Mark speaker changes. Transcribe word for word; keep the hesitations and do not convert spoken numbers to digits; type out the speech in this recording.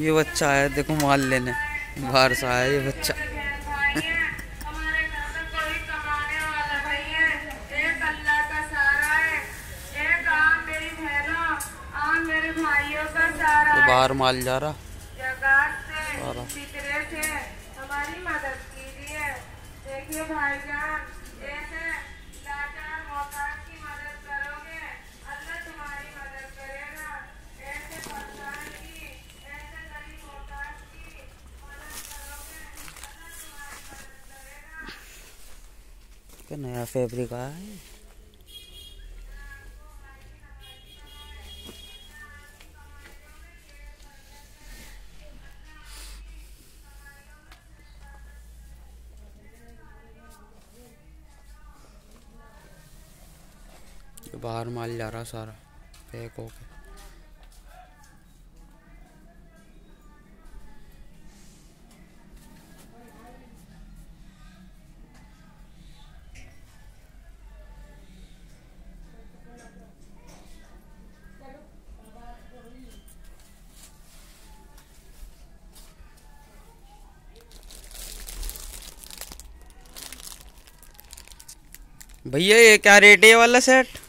Speaker 1: ये बच्चा आया देखो माल लेने, बाहर से आया ये बच्चा। तो बाहर माल जा रहा सारा।
Speaker 2: हमारी मदद कीजिए। देखिए भाईजान, ऐसे लाचार मोहताज की मदद करोगे, अल्लाह तुम्हारी मदद करेगा। ऐसे परेशान की, ऐसे गरीब मोहताज की मदद करोगे, अल्लाह तुम्हारी मदद करेगा।
Speaker 1: क्या नया फैब्रिक आया है। बाहर माल जा रहा सारा पैक होके। भैया ये क्या रेट है ये वाला सेट?